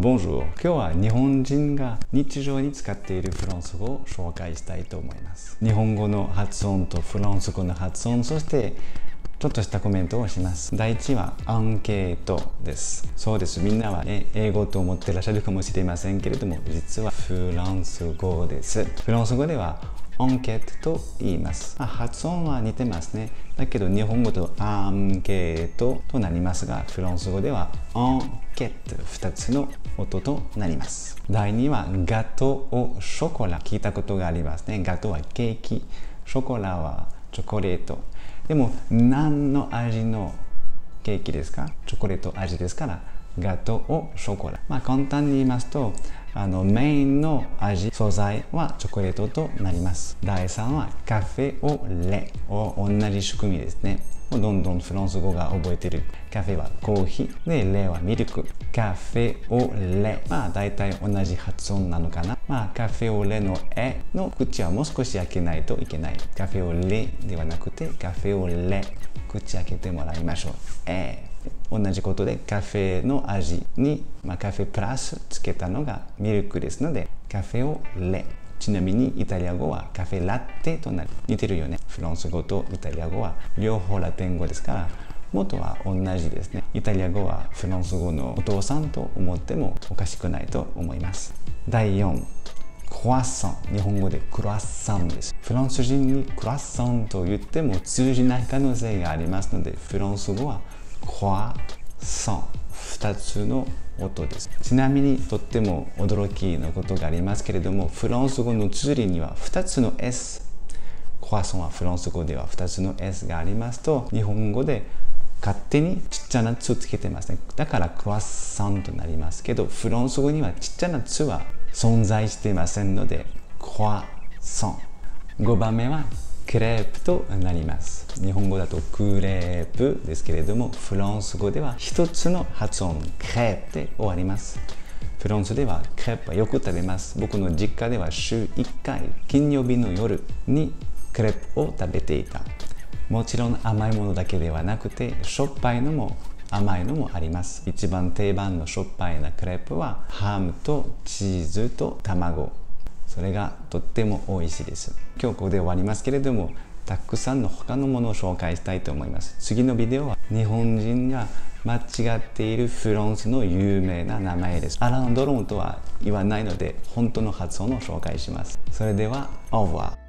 Bonjour。今日は日本人が日常に使っているフランス語を紹介したいと思います。日本語の発音とフランス語の発音、そしてちょっとしたコメントをします。第1はアンケートです。そうです。みんなはね、英語と思ってらっしゃるかもしれませんけれども、実はフランス語です。フランス語ではアンケートと言います。発音は似てますね。だけど日本語とアンケートとなりますが、フランス語ではアンケート2つの音となります。第2はガトーをショコラ、聞いたことがありますね。ガトーはケーキ、ショコラはチョコレート。でも何の味のケーキですか？チョコレート味ですからガトーをショコラ。簡単に言いますとメインの味、素材はチョコレートとなります。第3はカフェオレを同じ仕組みですね。どんどんフランス語が覚えてる。カフェはコーヒーでレはミルク。カフェオレ、大体同じ発音なのかな。カフェオレのえの口はもう少し開けないといけない。カフェオレではなくてカフェオレ、口開けてもらいましょう。同じことでカフェの味に、カフェプラスつけたのがミルクですのでカフェオレ。ちなみにイタリア語はカフェラテとなる。似てるよね。フランス語とイタリア語は両方ラテン語ですから元は同じですね。イタリア語はフランス語のお父さんと思ってもおかしくないと思います。第4、クワッサン。日本語でクロワッサンです。フランス人にクロワッサンと言っても通じない可能性がありますので、フランス語はクワッサン。2つの音です。ちなみにとっても驚きのことがありますけれども、フランス語の綴りには2つの S。クワッサンはフランス語では2つの S がありますと、日本語で勝手にちっちゃな「つ」つけてますね。だからクワッサンとなりますけど、フランス語にはちっちゃな「つ」は存在していませんので、クワッサン。5番目はクレープとなります。日本語だとクレープですけれども、フランス語では一つの発音、クレープで終わります。フランスではクレープはよく食べます。僕の実家では週1回、金曜日の夜にクレープを食べていた。もちろん甘いものだけではなくて、しょっぱいのも甘いのもあります。一番定番のしょっぱいなクレープはハムとチーズと卵。それがとっても美味しいです。今日ここで終わりますけれども、たくさんの他のものを紹介したいと思います。次のビデオは日本人が間違っているフランスの有名な名前です。アラン・ドロンとは言わないので、本当の発音を紹介します。それでは、オーバー。